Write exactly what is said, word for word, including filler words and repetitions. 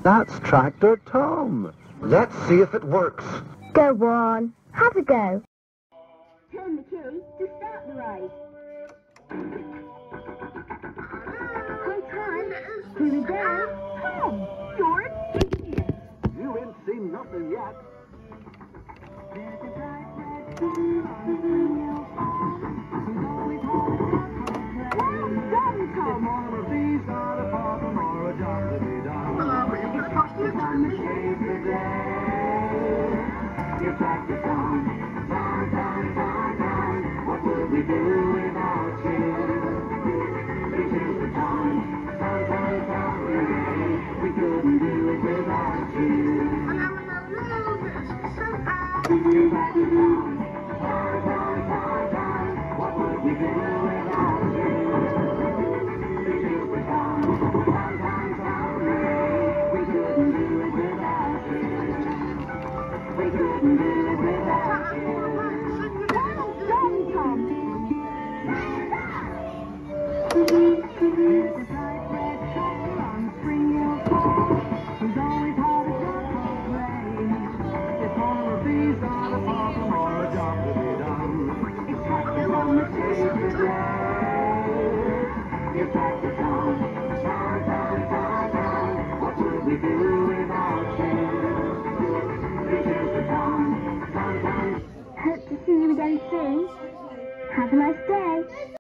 That's Tractor Tom. Let's see if it works. Go on. Have a go. Turn the key to start the ride. High time. Here we go. Tom, you're a genius. You ain't seen nothing yet. Well done, Tom. What would we do without you? This is the time, sometimes someday, we couldn't do it without you. You're back to town, time, time, time, time. What would we do without you? This is the time, sometimes someday, we couldn't do it without you. We couldn't do it without you. Hope to see you again soon. Have a nice day.